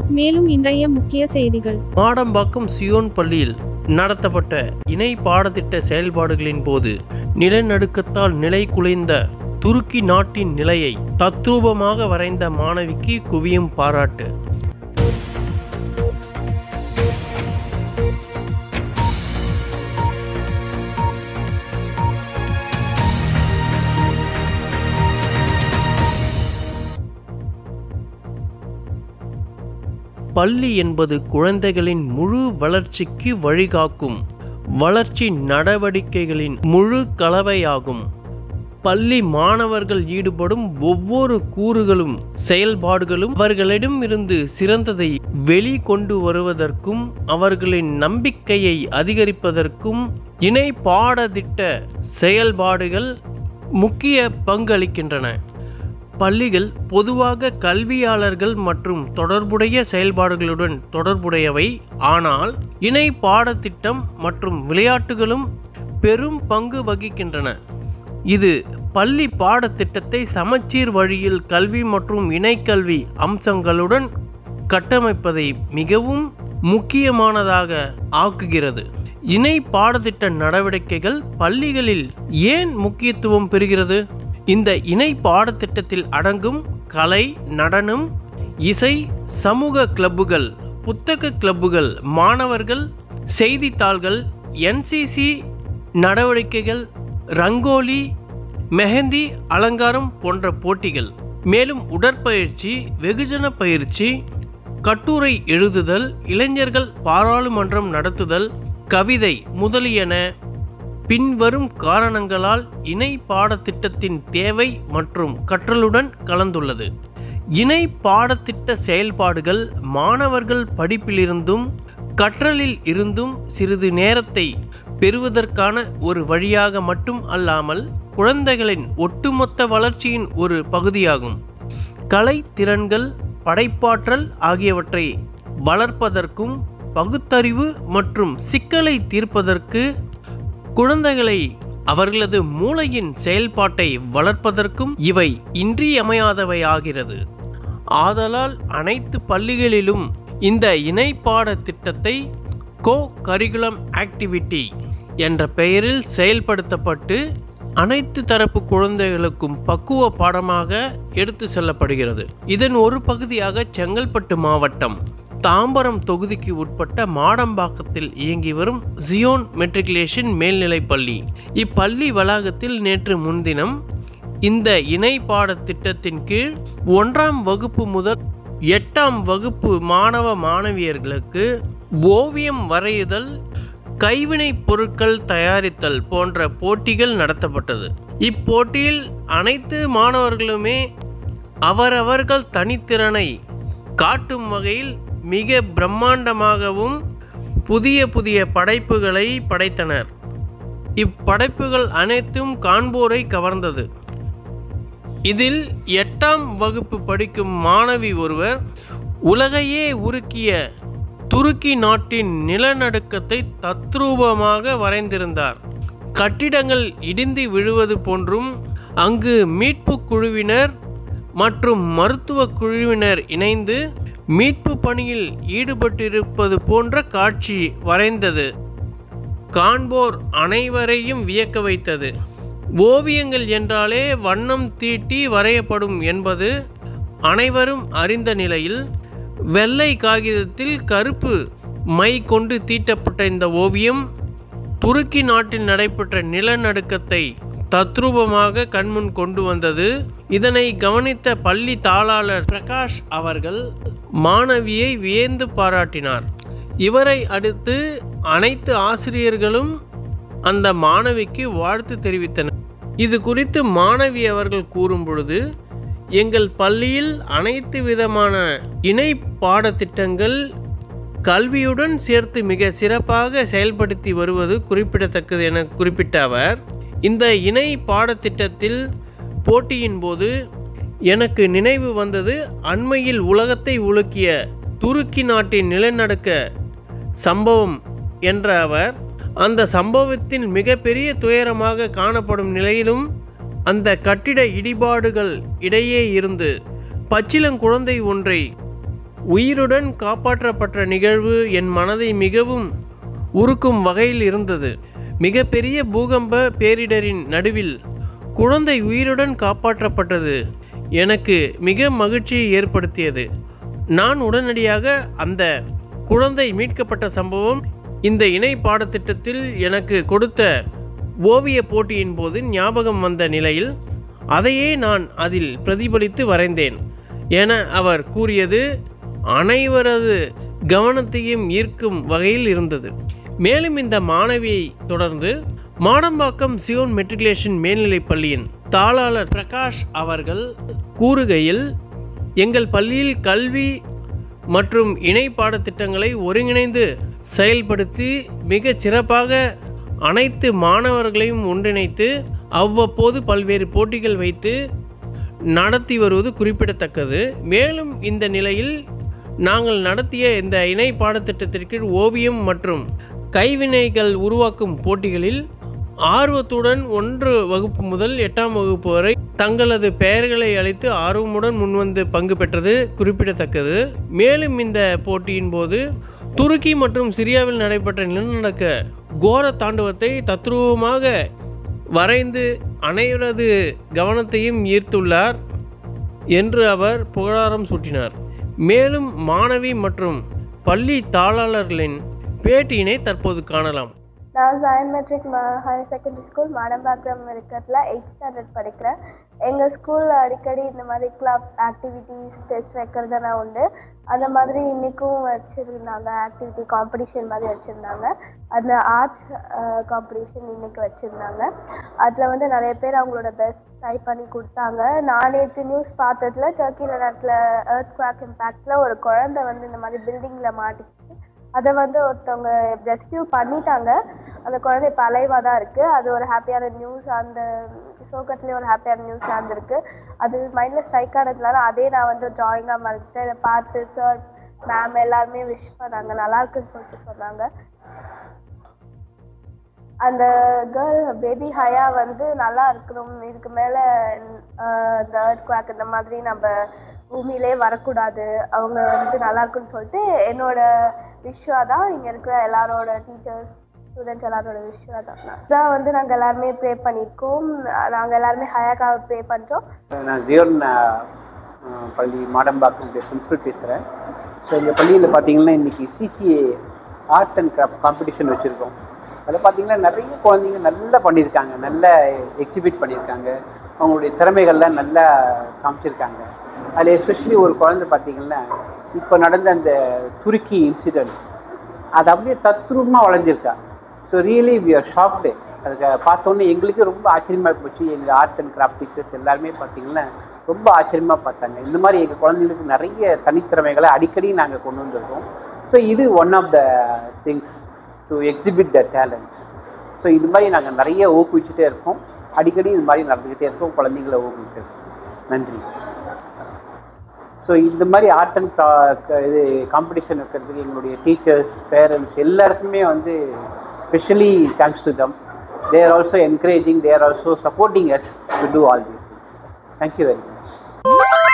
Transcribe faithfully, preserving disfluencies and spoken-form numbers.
மேலும் இன்றைய முக்கிய செய்திகள். மாடம்பாக்கம் சியோன் பள்ளியில் நடத்தப்பட்ட இணை பாடத்திட்ட செயல்பாடுகளின் போது நிலநடுக்கத்தால் நிலை குலைந்த துருக்கி நாட்டின் நிலையை தத்ரூபமாக வரைந்த மாணவிக்கு குவியும் பாராட்டு. பள்ளி என்பது குழந்தைகளின் முழு வளர்ச்சிக்கு வழிகாக்கும் வளர்ச்சி நடவடிக்கைகளின் முழு கலவையாகும். பள்ளி மாணவர்கள் ஈடுபடும் ஒவ்வொரு கூறுகளும் செயல்பாடுகளும் அவர்களிடம் இருந்து சிறந்ததை வெளிக்கொண்டு வருவதற்கும் அவர்களின் நம்பிக்கையை அதிகரிப்பதற்கும் இணை பாடத்திட்ட செயல்பாடுகள் முக்கிய பங்களிக்கின்றன. பள்ளிகள் பொதுவாக கல்வியாளர்கள் மற்றும் தொடர்புடைய செயல்பாடுகளுடன் தொடர்புடையவை. ஆனால் இணை பாடத்திட்டம் மற்றும் விளையாட்டுகளும் பெரும் பங்கு வகிக்கின்றன. இது பள்ளி பாடத்திட்டத்தை சமச்சீர் வழியில் கல்வி மற்றும் இணைக்கல்வி அம்சங்களுடன் கட்டமைப்பதை மிகவும் முக்கியமானதாக ஆக்குகிறது. இணை பாடத்திட்ட நடவடிக்கைகள் பள்ளிகளில் ஏன் முக்கியத்துவம் பெறுகிறது? இந்த இணை பாடத்திட்டத்தில் அடங்கும் கலை, நடனம், இசை, சமூக கிளப்புகள், புத்தக கிளப்புகள், மாணவர்கள் செய்தித்தாள்கள், என்சிசி நடவடிக்கைகள், ரங்கோலி, மெஹந்தி அலங்காரம் போன்ற போட்டிகள், மேலும் உடற்பயிற்சி, வெகுஜன பயிற்சி, கட்டுரை எழுதுதல், இளைஞர்கள் பாராளுமன்றம் நடத்துதல், கவிதை முதலியன பின்வரும் காரணங்களால் இணை பாடத்திட்டத்தின் தேவை மற்றும் கற்றலுடன் கலந்துள்ளது. இணை பாடத்திட்ட செயல்பாடுகள் மாணவர்கள் படிப்பிலிருந்தும் கற்றலில் இருந்தும் சிறிது நேரத்தை பெறுவதற்கான ஒரு வழியாக மட்டும் அல்லாமல் குழந்தைகளின் ஒட்டுமொத்த வளர்ச்சியின் ஒரு பகுதியாகும். கலை திறன்கள், படைப்பாற்றல் ஆகியவற்றை வளர்ப்பதற்கும் பகுத்தறிவு மற்றும் சிக்கலை தீர்ப்பதற்கு குழந்தைகளை அவர்களது மூளையின் செயல்பாட்டை வளர்ப்பதற்கும் இவை இன்றியமையாதவையாகிறது. ஆதலால் அனைத்து பள்ளிகளிலும் இந்த இணை பாடத்திட்டத்தை கோ கரிகுலம் ஆக்டிவிட்டி என்ற பெயரில் செயல்படுத்தப்பட்டு அனைத்து தரப்பு குழந்தைகளுக்கும் பக்குவ பாடமாக எடுத்து செல்லப்படுகிறது. இதன் ஒரு பகுதியாக செங்கல்பட்டு மாவட்டம் தாம்பரம் தொகுதிக்கு உட்பட்ட மாடம்பாக்கத்தில் இயங்கி வரும் சியோன் மெட்ரிகுலேஷன் மேல்நிலைப்பள்ளி. இப்பள்ளி வளாகத்தில் நேற்று முன்தினம் இந்த இணை பாடத்திட்டத்தின் கீழ் ஒன்றாம் வகுப்பு முதல் எட்டாம் வகுப்பு மாணவ மாணவியர்களுக்கு ஓவியம் வரையுதல், கைவினை பொருட்கள் தயாரித்தல் போன்ற போட்டிகள் நடத்தப்பட்டது. இப்போட்டியில் அனைத்து மாணவர்களுமே அவரவர்கள் தனித்திறனை காட்டும் வகையில் மிக பிரம்மாண்டமாகவும் புதிய புதிய படைப்புகளை படைத்தனர். இப்படைப்புகள் அனைத்தும் காண்போரை கவர்ந்தது. இதில் எட்டாம் வகுப்பு படிக்கும் மாணவி ஒருவர் உலகையே உருக்கிய துருக்கி நாட்டின் நிலநடுக்கத்தை தத்ரூபமாக வரைந்திருந்தார். கட்டிடங்கள் இடிந்து விழுவது போன்றும் அங்கு மீட்பு குழுவினர் மற்றும் மருத்துவ குழுவினர் இணைந்து மீட்பு பணியில் ஈடுபட்டிருப்பது போன்ற காட்சி வரைந்தது. காண்போர் அனைவரையும் வியக்க வைத்தது. ஓவியங்கள் என்றாலே வண்ணம் தீட்டி வரையப்படும் என்பது அனைவரும் அறிந்த நிலையில் வெள்ளை காகிதத்தில் கருப்பு மை கொண்டு தீட்டப்பட்ட இந்த ஓவியம் துருக்கி நாட்டில் நடைபெற்ற நிலநடுக்கத்தை தத்ரூபமாக கண்முன் கொண்டு வந்தது. இதனை கவனித்த பள்ளி தாளாளர் பிரகாஷ் அவர்கள் மாணவியை வியந்து பாராட்டினார். இவரை அடுத்து அனைத்து ஆசிரியர்களும் அந்த மாணவிக்கு வாழ்த்து தெரிவித்தனர். இது குறித்து மாணவி அவர்கள் கூறும் பொழுது, எங்கள் பள்ளியில் அனைத்து விதமான இணை பாடத்திட்டங்கள் கல்வியுடன் சேர்த்து மிக சிறப்பாக செயல்படுத்தி வருவது குறிப்பிடத்தக்கது என குறிப்பிட்ட அவர், இந்த இணை பாடத்திட்டத்தில் போட்டியின் போது எனக்கு நினைவு வந்தது அண்மையில் உலகத்தை உலுக்கிய துருக்கி நாட்டின் நிலநடுக்க சம்பவம் என்ற அவர், அந்த சம்பவத்தின் மிகப்பெரிய துயரமாக காணப்படும் நிலையிலும் அந்த கட்டிட இடிபாடுகள் இடையே இருந்து பச்சிளங்குழந்தை ஒன்றை உயிருடன் காப்பாற்றப்பட்ட நிகழ்வு என் மனதை மிகவும் உருக்கும் வகையில் இருந்தது. மிகப்பெரிய பூகம்ப பேரிடரின் நடுவில் குழந்தை உயிருடன் காப்பாற்றப்பட்டது எனக்கு மிக மகிழ்ச்சியை ஏற்படுத்தியது. நான் உடனடியாக அந்த குழந்தை மீட்கப்பட்ட சம்பவம் இந்த இணை பாடத்திட்டத்தில் எனக்கு கொடுத்த ஓவிய போட்டியின் போது ஞாபகம் வந்த நிலையில் அதையே நான் அதில் பிரதிபலித்து வரைந்தேன் என அவர் கூறியது அனைவரது கவனத்தையும் ஈர்க்கும் வகையில் இருந்தது. மேலும் இந்த மாணவியை தொடர்ந்து மாடம்பாக்கம் சியோன் மெட்ரிகுலேஷன் மேல்நிலைப் பள்ளியின் தாளாளர் பிரகாஷ் அவர்கள் கூறுகையில், எங்கள் பள்ளியில் கல்வி மற்றும் இணை பாடத்திட்டங்களை ஒருங்கிணைந்து செயல்படுத்தி மிகச் சிறப்பாக அனைத்து மாணவர்களையும் ஒன்றிணைத்து அவ்வப்போது பல்வேறு போட்டிகள் வைத்து நடத்தி வருவது குறிப்பிடத்தக்கது. மேலும் இந்த நிலையில் நாங்கள் நடத்திய இந்த இணை பாடத்திட்டத்திற்கு ஓவியம் மற்றும் கைவினைகள் உருவாக்கும் போட்டிகளில் ஆர்வத்துடன் ஒன்று வகுப்பு முதல் எட்டாம் வகுப்பு வரை தங்களது பெயர்களை அளித்து ஆர்வமுடன் முன்வந்து பங்கு பெற்றது குறிப்பிடத்தக்கது. மேலும் இந்த போட்டியின் போது துருக்கி மற்றும் சிரியாவில் நடைபெற்ற நிலநடுக்க கோர தாண்டவத்தை தத்ரூபமாக வரைந்து அனைவரது கவனத்தையும் ஈர்த்துள்ளார் என்று அவர் புகழாரம் சூட்டினார். மேலும் மாணவி மற்றும் பள்ளி தாளாளர்களின் பேட்டியினை தற்போது காணலாம். நான் Zion matric higher secondary school Madambakkam இருக்கிறதுல எயிட் ஸ்டாண்டர்ட் படிக்கிறேன். எங்கள் ஸ்கூலில் அடிக்கடி இந்த மாதிரி கிளப் ஆக்டிவிட்டீஸ் டெஸ்ட் வைக்கிறது நான் உண்டு. அந்த மாதிரி இன்றைக்கும் வச்சுருந்தாங்க, ஆக்டிவிட்டி காம்படிஷன் மாதிரி வச்சுருந்தாங்க. அதில் ஆர்ட்ஸ் காம்படிஷன் இன்றைக்கி வச்சுருந்தாங்க. அதில் வந்து நிறைய பேர் அவங்களோட பெஸ்ட் ட்ரை பண்ணி கொடுத்தாங்க. நான் நேற்று நியூஸ் பார்த்ததுல டர்க்கியில் நடத்துல எர்த் குவாக் இம்பேக்டில் ஒரு குழந்தை வந்து இந்த மாதிரி பில்டிங்கில் மாட்டிச்சு. அதை வந்து ஒருத்தவங்க ரெஸ்கியூ பண்ணிட்டாங்க. அந்த குழந்தை இப்போ அலைவாக தான் இருக்குது. அது ஒரு ஹாப்பியான நியூஸ். அந்த சோகத்துலேயே ஒரு ஹாப்பியான நியூஸ் நடந்திருக்கு. அது மைண்டில் ஸ்ட்ரைக் ஆனதுனால அதே நான் வந்து ட்ராயிங்காக மறைச்சிட்டு அதை பார்த்து சார் மேம் எல்லாருமே விஷ் பண்ணாங்க, நல்லா இருக்குன்னு சொல்லிட்டு சொன்னாங்க. அந்த கேர்ள் பேபி ஹயா வந்து நல்லா இருக்கணும், இதுக்கு மேலே இந்த எர்த் குவாக் இந்த மாதிரி நம்ம பூமியிலே வரக்கூடாது, அவங்க வந்து நல்லா இருக்குன்னு சொல்லிட்டு என்னோட விஷயா தான் இங்கே இருக்கிற எல்லாரோட டீச்சர்ஸ் ஸ்டூடெண்ட்ஸ் எல்லாரோட விஷயா தான். அதான் வந்து நாங்கள் எல்லாருமே ப்ரே பண்ணியிருக்கோம். நாங்கள் எல்லாருமே ஹயாக்காக ப்ரே பண்ணுறோம். நான் ஜியோன் பள்ளி மாடம்பாக்கம் பிரின்சிபல் பேசுகிறேன். ஸோ இந்த பள்ளியில் பார்த்தீங்கன்னா இன்றைக்கி CCA art and craft competition வச்சுருக்கோம். அதில் பார்த்தீங்கன்னா நிறைய குழந்தைங்க நல்லா பண்ணியிருக்காங்க, நல்லா எக்ஸிபிட் பண்ணியிருக்காங்க, அவங்களுடைய திறமைகள்லாம் நல்லா காமிச்சிருக்காங்க. அதில் எஸ்பெஷலி ஒரு குழந்தை பார்த்தீங்கன்னா இப்போ நடந்த அந்த துருக்கி இன்சிடென்ட் அது அப்படியே தத்ரூபமாக வளைஞ்சிருக்கா. So really we are shocked. அதுக்கு பார்த்தோன்னே எங்களுக்கே ரொம்ப ஆச்சரியமாக போச்சு. எங்கள் ஆர்ட் அண்ட் கிராஃப்ட் டீச்சர்ஸ் எல்லாருமே பார்த்தீங்கன்னா ரொம்ப ஆச்சரியமாக பார்த்தாங்க. இந்த மாதிரி எங்கள் குழந்தைங்களுக்கு நிறைய தனித்திறமைகளை அடிக்கடி நாங்கள் கொண்டு வந்திருக்கோம். ஸோ இது one of the things to exhibit the talent. So இது மாதிரி நாங்கள் நிறைய ஊக்குவிச்சுட்டே இருக்கோம். அடிக்கடி இது மாதிரி நடந்துக்கிட்டே இருக்கோம், குழந்தைங்களை ஊக்குவிச்சுட்டே இருக்கோம். நன்றி. ஸோ இந்த மாதிரி ஆர்ட் அண்ட் இது காம்படிஷன் இருக்கிறதுக்கு எங்களுடைய டீச்சர்ஸ், பேரண்ட்ஸ் எல்லாருக்குமே வந்து specially thanks to them. they are also encouraging, they are also supporting us to do all these things. Thank you very much.